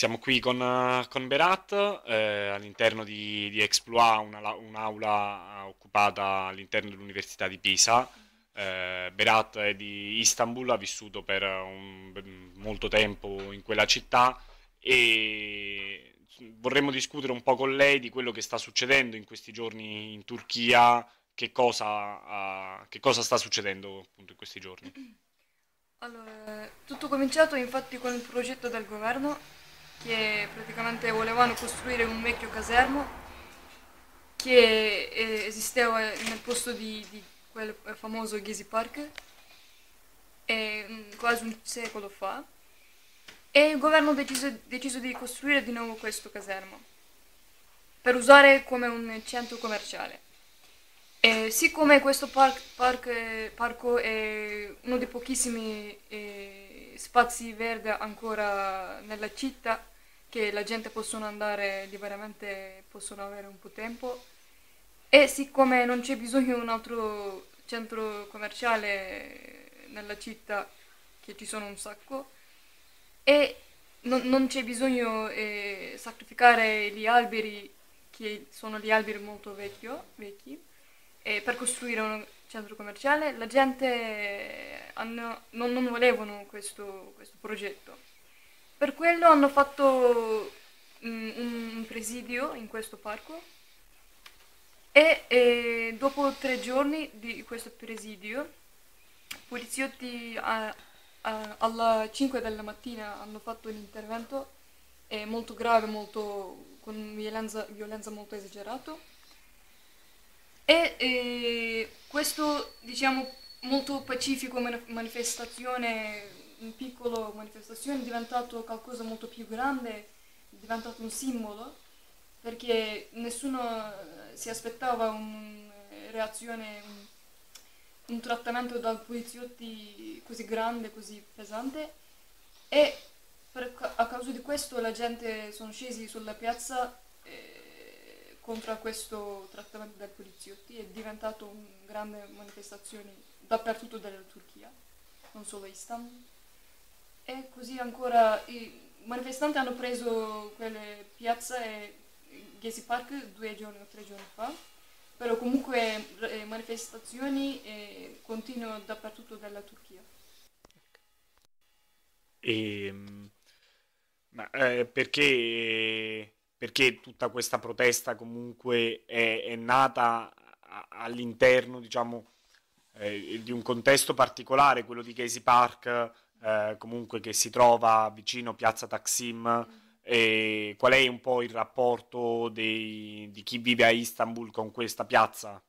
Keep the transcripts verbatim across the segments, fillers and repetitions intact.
Siamo qui con, eh, con Berat eh, all'interno di, di Exploit, una la- un'aula occupata all'interno dell'Università di Pisa. Eh, Berat è di Istanbul, ha vissuto per un- molto tempo in quella città e vorremmo discutere un po' con lei di quello che sta succedendo in questi giorni in Turchia, che cosa, ah, che cosa sta succedendo appunto in questi giorni. Allora, tutto cominciato infatti con il progetto del governo che praticamente volevano costruire un vecchio casermo che eh, esisteva nel posto di, di quel famoso Gezi Park eh, mm, quasi un secolo fa e il governo deciso, deciso di costruire di nuovo questo casermo per usare come un centro commerciale. E siccome questo park- park, eh, parco è uno dei pochissimi eh, spazi verdi ancora nella città, che la gente possono andare liberamente, possono avere un po' tempo, e siccome non c'è bisogno di un altro centro commerciale nella città, che ci sono un sacco, e non, non c'è bisogno di sacrificare gli alberi, che sono gli alberi molto vecchio, vecchi, e per costruire un centro commerciale, la gente hanno- non, non volevano questo, questo progetto. Per quello hanno fatto mm, un presidio in questo parco e, e dopo tre giorni di questo presidio, poliziotti a- a- alle cinque della mattina hanno fatto un intervento eh, molto grave, molto, con violenza, violenza molto esagerata. E eh, questo, diciamo, molto pacifico mani- manifestazione, un piccolo manifestazione è diventato qualcosa molto più grande, è diventato un simbolo, perché nessuno eh, si aspettava una reazione, un, un trattamento dai poliziotti così grande, così pesante, e per ca- a causa di questo la gente sono scesi sulla piazza eh, contro questo trattamento dai poliziotti. È diventato una grande manifestazione dappertutto della Turchia, non solo a Istanbul. E così ancora i manifestanti hanno preso quelle piazze e Gezi Park due giorni o tre giorni fa, però comunque eh, manifestazioni eh, continuano dappertutto della Turchia. E, Ma eh, perché, perché tutta questa protesta comunque è, è nata a- all'interno, diciamo, eh, di un contesto particolare, quello di Casey Park, eh, comunque che si trova vicino Piazza Taksim, e qual è un po' il rapporto dei- di chi vive a Istanbul con questa piazza?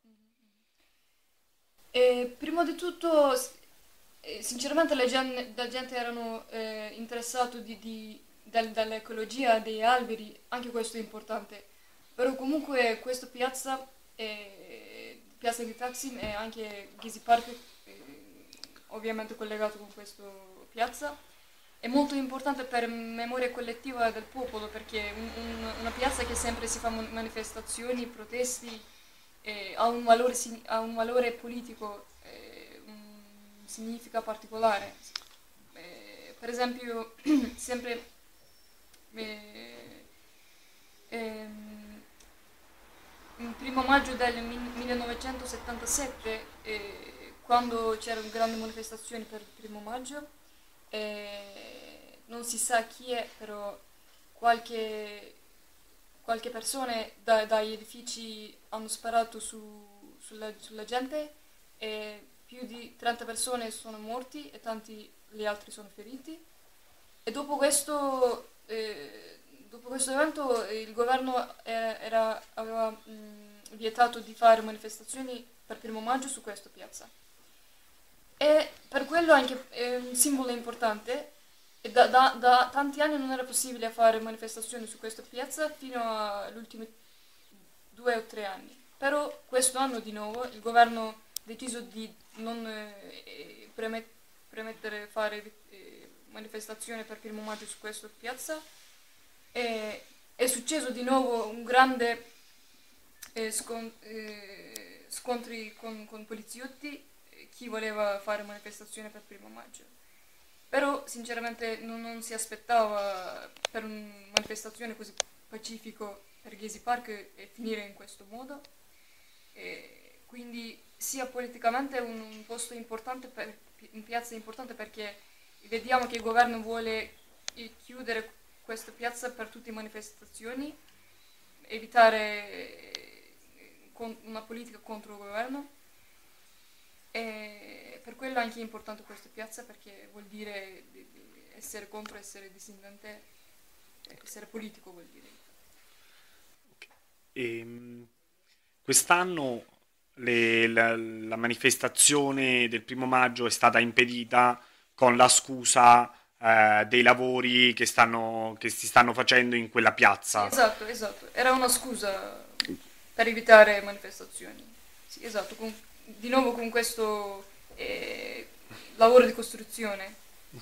E prima di tutto, s- eh, sinceramente, la gen- la gente erano eh, interessato di, di- dal- dall'ecologia degli alberi, anche questo è importante. Però comunque questa piazza, eh, piazza di Taksim e anche Gezi Park, eh, ovviamente collegato con questa piazza, è molto importante per memoria collettiva del popolo, perché è un- un- una piazza che sempre si fa mon- manifestazioni, protesti, eh, ha un valore, sign- ha un valore politico, eh, un significa particolare. Eh, per esempio, sempre eh, ehm, il primo maggio del mi- millenovecentosettantasette, eh, quando c'erano grandi manifestazioni per il primo maggio, eh, non si sa chi è, però qualche, qualche persona da- dagli edifici hanno sparato su- sulla, sulla gente e più di trenta persone sono morti e tanti gli altri sono feriti. E dopo questo, eh, dopo questo evento eh, il governo era- era- aveva mh, vietato di fare manifestazioni per primo maggio su questa piazza. E per quello anche è un simbolo importante. E da, da- da tanti anni non era possibile fare manifestazioni su questa piazza fino agli ultimi due o tre anni. Però questo anno di nuovo il governo ha deciso di non eh, premet- premettere fare eh, manifestazioni per primo maggio su questa piazza. E è successo di nuovo un grande eh, scon- eh, scontri con, con poliziotti, eh, chi voleva fare manifestazione per primo maggio. Però sinceramente non, non si aspettava per una manifestazione così pacifica per Gezi Park e finire in questo modo. E quindi sia politicamente è un, un posto importante, per, in piazza importante perché vediamo che il governo vuole chiudere questa piazza per tutte le manifestazioni, evitare una politica contro il governo. E per quello è anche importante questa piazza perché vuol dire essere contro, essere dissidente, essere politico vuol dire. E, quest'anno le- la, la manifestazione del primo maggio è stata impedita con la scusa eh, dei lavori che stanno, che si stanno facendo in quella Sì, piazza. esatto, esatto. Era una scusa per evitare manifestazioni. Sì, esatto. Con- di nuovo con questo eh, lavoro di costruzione.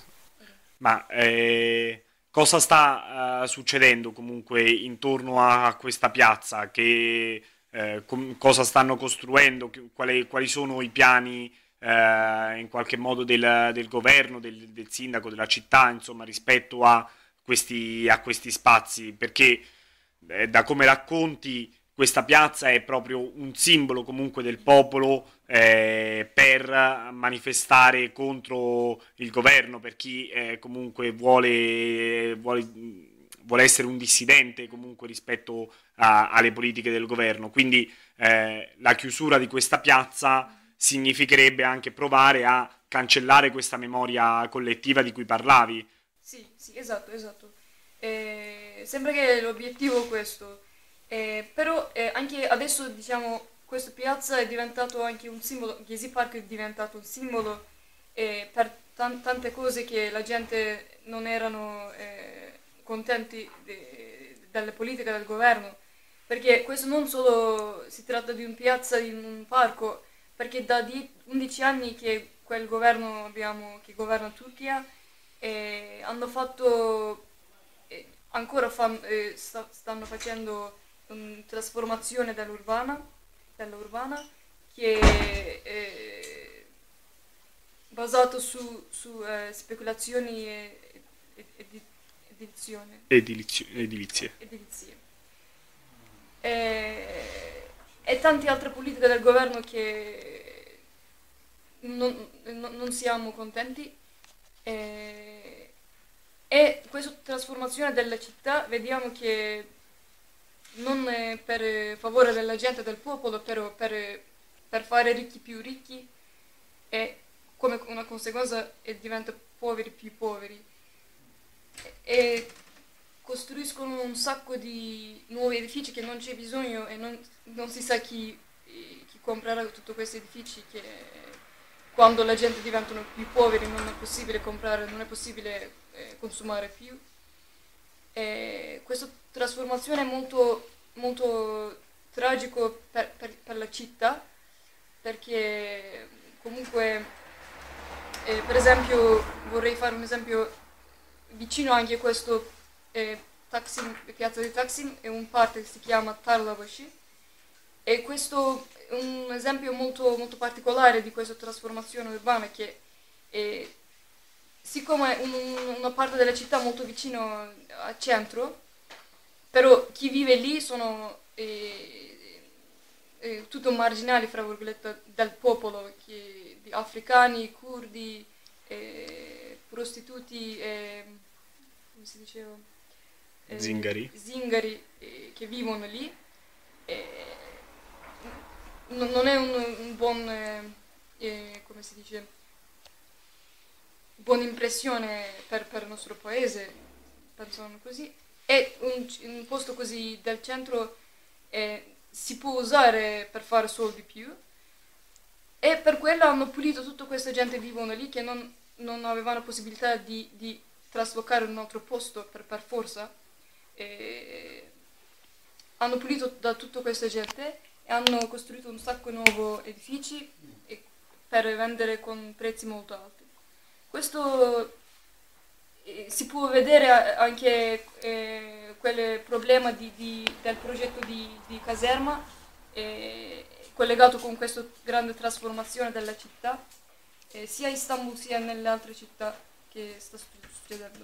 Ma eh, cosa sta eh, succedendo comunque intorno a questa piazza? Che, eh, com- cosa stanno costruendo? Che- quali, quali sono i piani eh, in qualche modo del, del governo, del, del sindaco, della città, insomma, rispetto a questi, a questi spazi? Perché eh, da come racconti questa piazza è proprio un simbolo comunque del popolo eh, per manifestare contro il governo, per chi eh, comunque vuole, vuole, vuole essere un dissidente comunque rispetto a- alle politiche del governo. Quindi eh, la chiusura di questa piazza significherebbe anche provare a cancellare questa memoria collettiva di cui parlavi. Sì, sì, esatto, esatto. Eh, sembra che l'obiettivo è questo. Eh, però eh, anche adesso, diciamo, questa piazza è diventato anche un simbolo, Gezi Park è diventato un simbolo eh, per tan- tante cose che la gente non erano eh, contenti de- delle politiche del governo, perché questo non solo si tratta di una piazza in un parco, perché da die- undici anni che quel governo abbiamo, che governa Turchia, eh, hanno fatto, eh, ancora fan- eh, sta- stanno facendo una trasformazione dell'urbana, dell'urbana che è basato su, su eh, speculazioni e, e, edi- edizione- Edilizio- edilizie. edilizie. E, e tante altre politiche del governo che non, non- non siamo contenti. E, e questa trasformazione della città vediamo che non è per favore della gente, del popolo, però per, per fare ricchi più ricchi e come una conseguenza e diventa poveri più poveri. E costruiscono un sacco di nuovi edifici che non c'è bisogno e non, non si sa chi, chi comprerà tutti questi edifici che quando la gente diventano più poveri non è possibile comprare, non è possibile eh, consumare più. E questa trasformazione è molto, molto tragico per, per- per la città perché comunque, eh, per esempio, vorrei fare un esempio vicino anche a questo eh, Taksim, piazza di Taksim, è un parco che si chiama Tarlabashi e questo è un esempio molto, molto particolare di questa trasformazione urbana che eh, siccome è un- una parte della città molto vicino al centro, però chi vive lì sono eh, eh, tutto marginali, fra virgolette, del popolo, che- di africani, curdi, eh, prostituti, eh, come si diceva? Eh, Zingari. zingari eh, che vivono lì. Eh, non non è un, un buon, eh, eh, come si dice, buona impressione per, per il nostro paese, pensano così. E un, un posto così del centro eh, si può usare per fare soldi più e per quello hanno pulito tutta questa gente che vivono lì che non, non avevano possibilità di, di traslocare in un altro posto per, per forza. E hanno pulito da tutta questa gente e hanno costruito un sacco di nuovi edifici e- per vendere con prezzi molto alti. Questo eh, si può vedere a- anche eh, quel problema di- di- del progetto di, di caserma eh, collegato con questa grande trasformazione della città, eh, sia a Istanbul sia nelle altre città. che sta succedendo.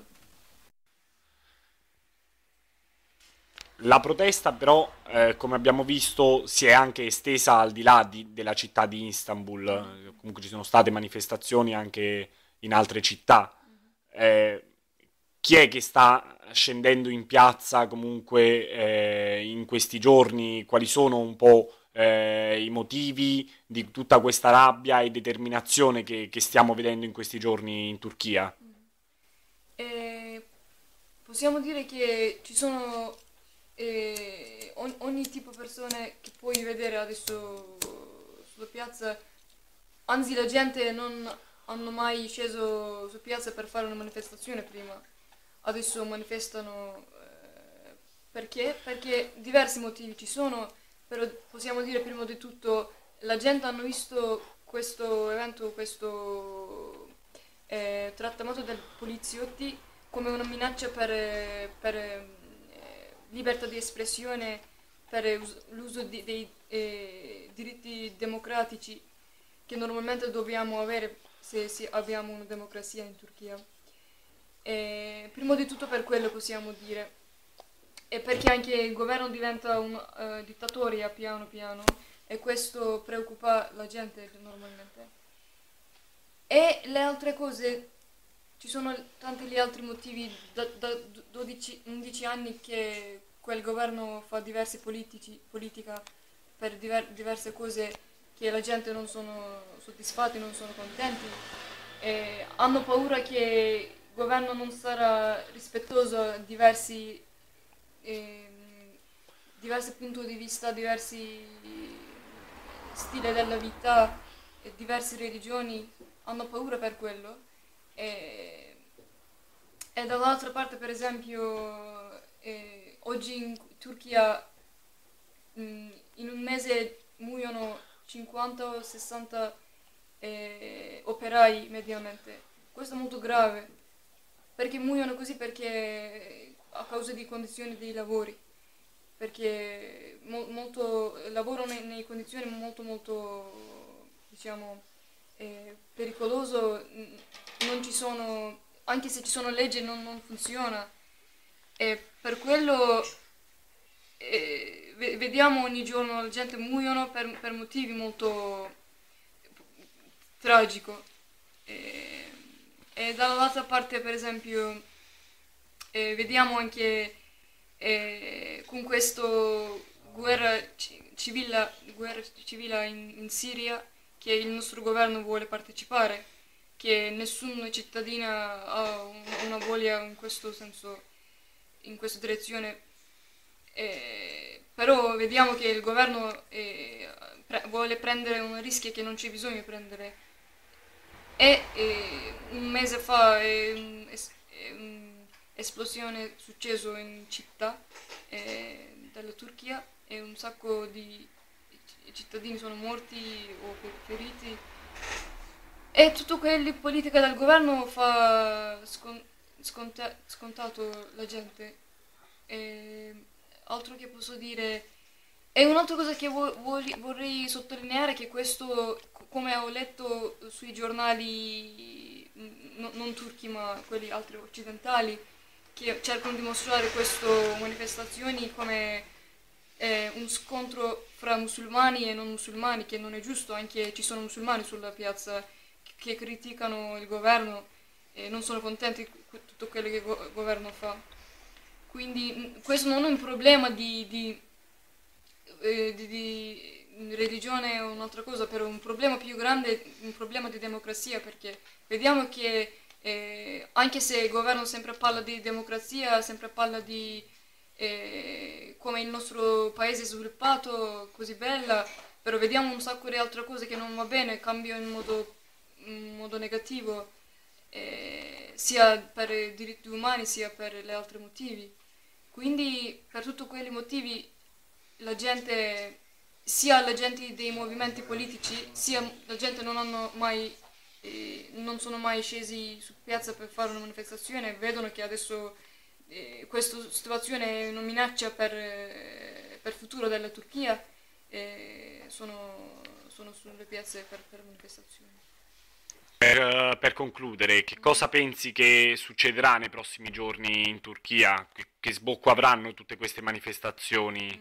La protesta però, eh, come abbiamo visto, si è anche estesa al di là di- della città di Istanbul. Eh, Comunque ci sono state manifestazioni anche in altre città. Eh, Chi è che sta scendendo in piazza comunque eh, in questi giorni? Quali sono un po' eh, i motivi di tutta questa rabbia e determinazione che, che stiamo vedendo in questi giorni in Turchia? E possiamo dire che ci sono eh, on- ogni tipo di persone che puoi vedere adesso sulla piazza, anzi la gente non hanno mai sceso su piazza per fare una manifestazione prima, adesso manifestano eh, perché? Perché diversi motivi ci sono, però possiamo dire prima di tutto la gente hanno visto questo evento, questo eh, trattamento dei poliziotti come una minaccia per, eh, per, eh, libertà di espressione, per us- l'uso di- dei eh, diritti democratici che normalmente dobbiamo avere se, se abbiamo una democrazia in Turchia. E prima di tutto per quello possiamo dire, e perché anche il governo diventa un eh, dittatoriale piano piano e questo preoccupa la gente normalmente. E le altre cose, ci sono tanti gli altri motivi, da, da dodici undici anni che quel governo fa diversi politici, politica per diver- diverse cose che la gente non sono soddisfatti, non sono contenti e hanno paura che il governo non sarà rispettoso a diversi, ehm, diversi punti di vista, diversi stili della vita e diverse religioni, hanno paura per quello. E, e dall'altra parte, per esempio, eh, oggi in Turchia mh, in un mese muoiono cinquanta o sessanta eh, operai mediamente. Questo è molto grave, perché muoiono così perché a causa di condizioni dei lavori, perché mo- molto, lavorano nei, nei condizioni molto molto, diciamo, eh, pericoloso, n- non ci sono, anche se ci sono leggi non, non funziona. E per quello eh, ve- vediamo ogni giorno la gente muoiono per, per motivi molto tragico. E, e dall'altra parte, per esempio, eh, vediamo anche eh, con questo guerra ci- civile, guerra civile in, in Siria che il nostro governo vuole partecipare, che nessun cittadino ha un- una voglia in questo senso, in questa direzione. Eh, però vediamo che il governo eh, pre- vuole prendere un rischio che non c'è bisogno di prendere. E eh, un mese fa è un- es- è un'esplosione successo in città eh, della Turchia e un sacco di ci- cittadini sono morti o fe- feriti. E tutto quello politica del governo fa scon- sconta- scontato la gente. E altro che posso dire. E un'altra cosa che vo- voli- vorrei sottolineare è che questo, co- come ho letto sui giornali mm, no- non turchi ma quelli altri occidentali, che cercano di mostrare queste manifestazioni come eh, un scontro fra musulmani e non musulmani, che non è giusto, anche ci sono musulmani sulla piazza che criticano il governo e non sono contenti di tutto quello che il go- governo fa. Quindi mh, questo non è un problema di, di, eh, di- di religione o un'altra cosa, però un problema più grande, un problema di democrazia, perché vediamo che eh, anche se il governo sempre parla di democrazia, sempre parla di eh, come il nostro paese è sviluppato, così bella, però vediamo un sacco di altre cose che non va bene, cambiano in modo, in modo negativo, eh, sia per i diritti umani sia per gli altri motivi. Quindi per tutti quei motivi la gente, sia la gente dei movimenti politici, sia la gente non hanno mai, eh, non sono mai scesi su piazza per fare una manifestazione, vedono che adesso eh, questa situazione è una minaccia per, eh, per il futuro della Turchia e sono, sono sulle piazze per, per manifestazioni. Per, eh, per concludere, che cosa pensi che succederà nei prossimi giorni in Turchia? Che, che sbocco avranno tutte queste manifestazioni?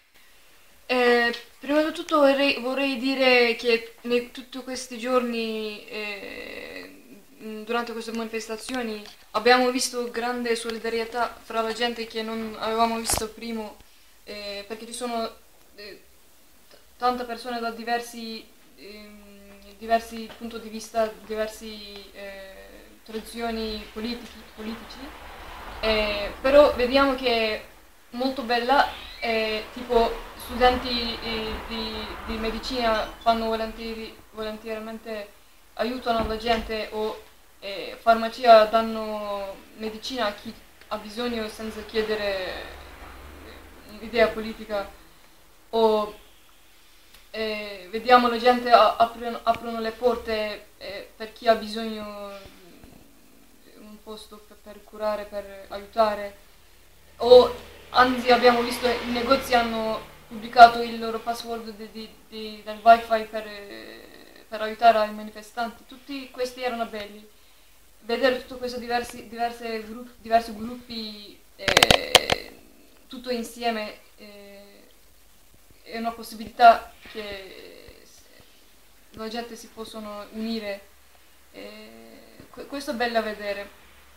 Eh, prima di tutto vorrei, vorrei dire che nei tutti questi giorni, eh, mh, durante queste manifestazioni, abbiamo visto grande solidarietà fra la gente che non avevamo visto prima, eh, perché ci sono eh, t- tante persone da diversi, ehm, diversi punti di vista, diversi eh, tradizioni politici, politici. Eh, però vediamo che è molto bella, eh, tipo studenti eh, di, di medicina fanno volentieri, volentieriamente, aiutano la gente, o eh, farmacia danno medicina a chi ha bisogno senza chiedere un'idea politica, o eh, vediamo la gente a- aprono, aprono le porte eh, per chi ha bisogno di un posto per, per curare, per aiutare, o anzi abbiamo visto i negozi hanno pubblicato il loro password di- di- di- del wifi per, eh, per aiutare i manifestanti. Tutti questi erano belli. Vedere tutto questo diversi, diverse gruppi, diversi gruppi eh, tutto insieme eh, è una possibilità che la gente si possono unire. eh, que- questo è bello a vedere.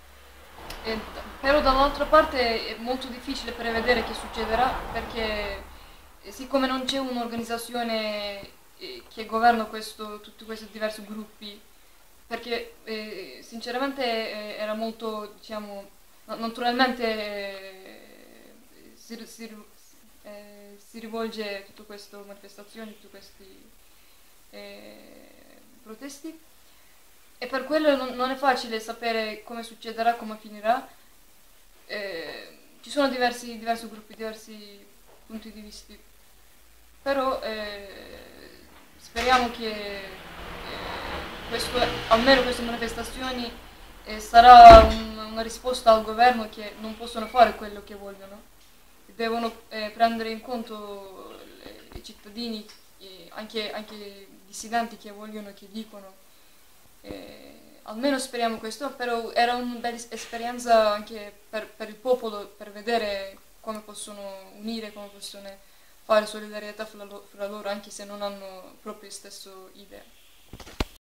E d- però dall'altra parte è molto difficile prevedere che succederà, perché eh, siccome non c'è un'organizzazione eh, che governa questo, tutti questi diversi gruppi, perché eh, sinceramente eh, era molto, diciamo, na- naturalmente eh, si, si- eh, si rivolge a tutte queste manifestazioni, tutti questi eh, protesti, e per quello non, non è facile sapere come succederà, come finirà. Eh, ci sono diversi, diversi gruppi, diversi punti di vista, però eh, speriamo che eh, questo, almeno queste manifestazioni eh, sarà un- una risposta al governo, che non possono fare quello che vogliono, devono eh, prendere in conto le- i cittadini, eh, anche, anche dissidenti che vogliono, che dicono. Eh, almeno speriamo questo, però era una bella es- esperienza anche per, per il popolo, per vedere come possono unire, come possono fare solidarietà fra, lo- fra loro, anche se non hanno proprio le stesse idee.